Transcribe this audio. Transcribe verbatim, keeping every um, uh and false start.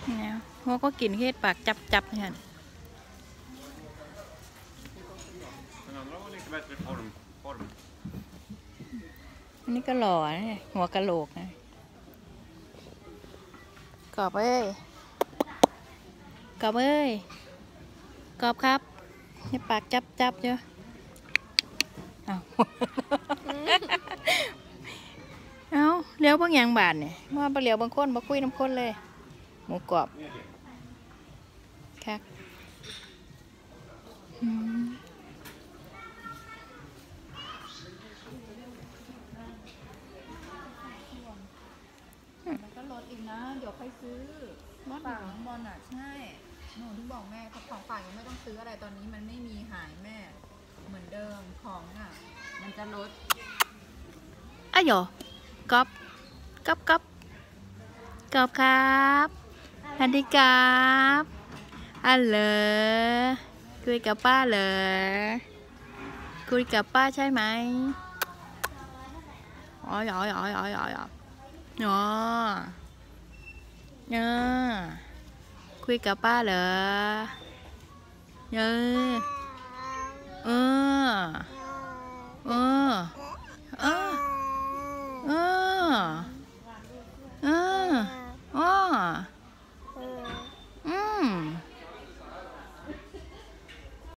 เนี่ยหัวก็กินเฮ็ดปากจับจับเนี่ยอันนี้ก็หล่อนะหัวกะโหลกนะกรอบเอ้ยกรอบเอ้ยกรอบครับนี่ปากจับจับเยอะเอา เอาเลี้ยวบางอย่างบานเนี่ยว่าไปเลี้ยวบางคนบ่คุยน้ำคนเลยหมูกรอบครับมันก็ลดอีกนะเดี๋ยวไปซื้อฝากน้องบอลอ่ะใช่หนูถึงบอกแม่ของฝากยังไม่ต้องซื้ออะไรตอนนี้มันไม่มีหายแม่เหมือนเดิมของอ่ะมันจะลดอ้ายโยกรอบกรอบกรอบกรอบครับสวัสดีครับฮัลโหลคุยกับป้าเหรอคุยกับป้าใช่ไหมอ๋ออ๋ออ๋ออ๋ออ๋ออ๋ออ๋อเออคุยกับป้าเหรอเออเออเออ